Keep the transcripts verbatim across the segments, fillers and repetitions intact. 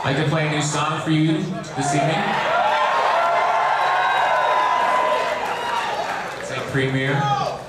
I'd like to play a new song for you this evening. It's a premiere.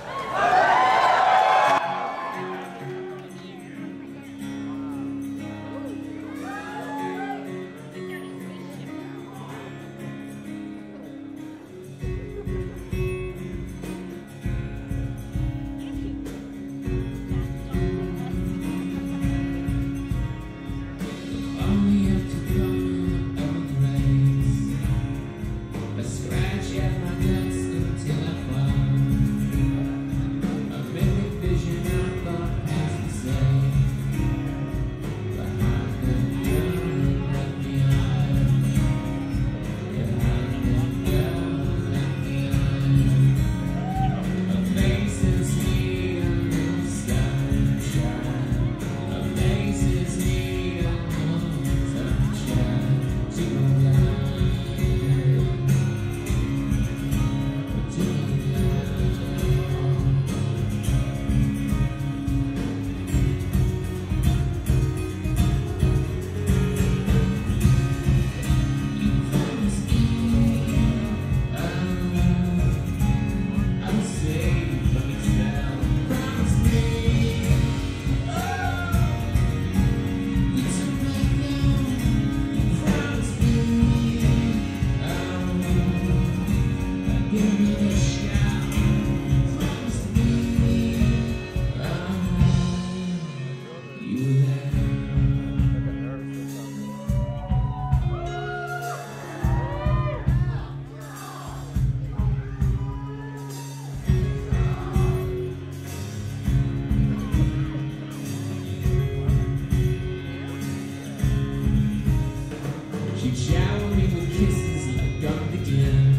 She'd shower me with kisses like God began.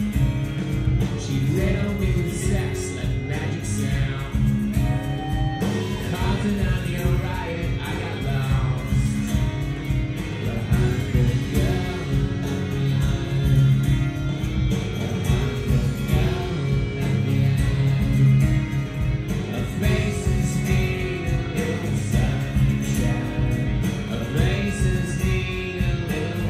She'd riddle me with sex like magic sound. Causing on the riot, I got lost behind the girl and behind. Behind the girl and behind. Her face is made of little sunshine. Her face is made of little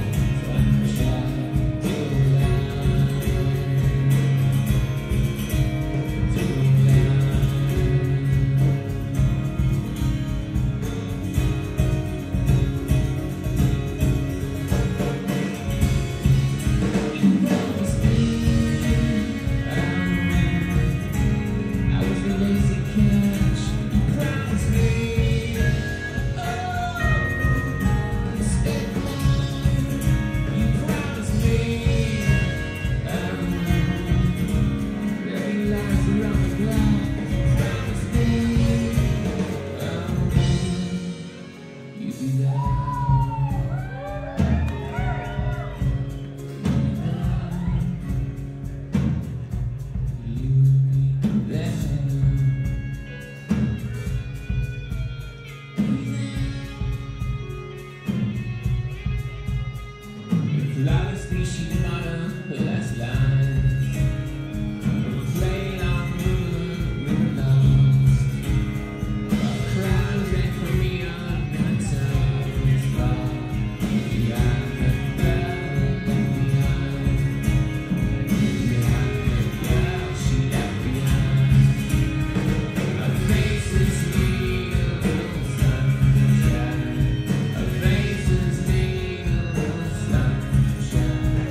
flawlessly, she's not a last line. From a plane on river, river lost. While crowds wait for me on Minnetonka's far. Behind the girl, behind. Behind the girl she left behind. Her face is made of little sunshine. Her face is made of little sunshine.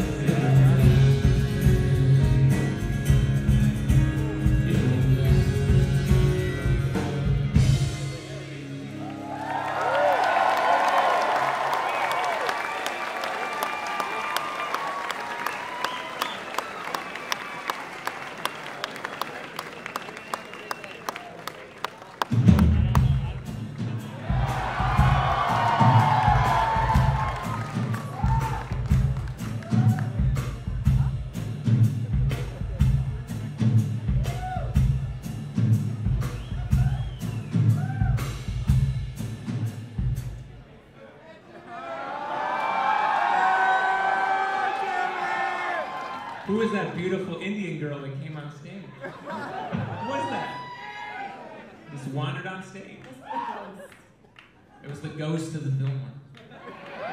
Who is that beautiful Indian girl that came on stage? Who was that? Just wandered on stage. It was the ghost of the Fillmore.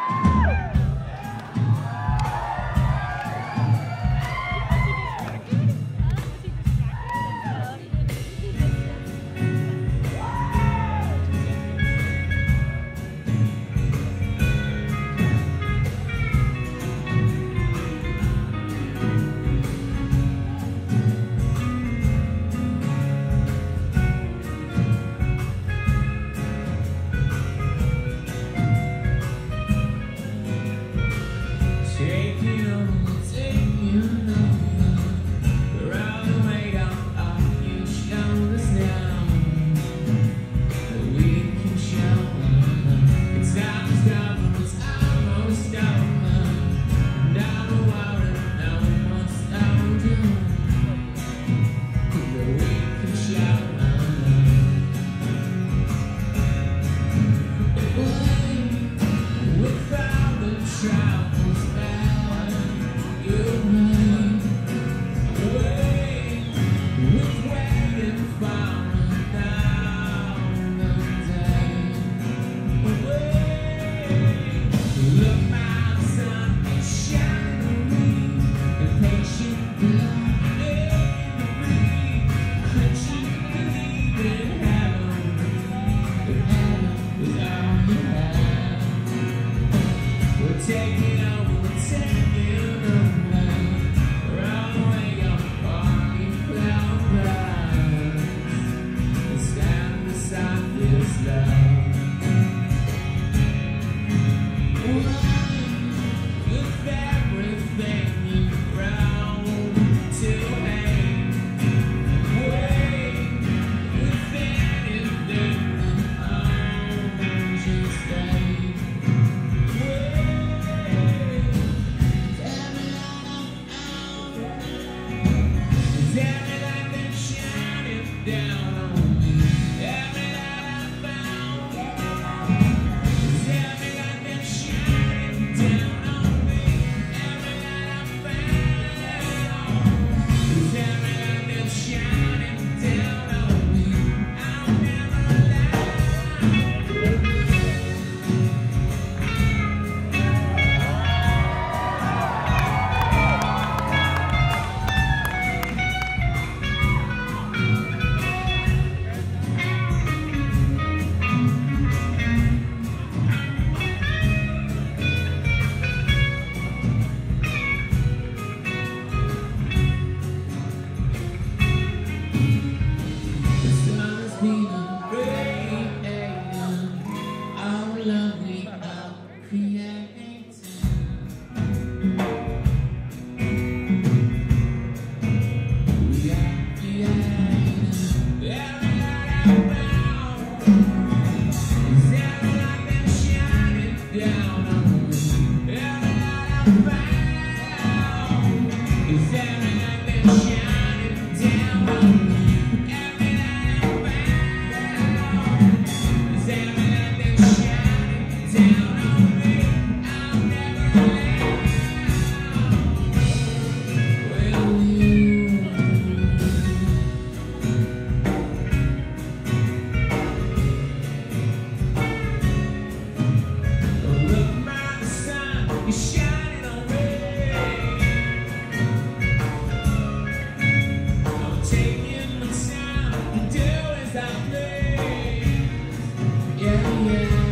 Yeah, yeah.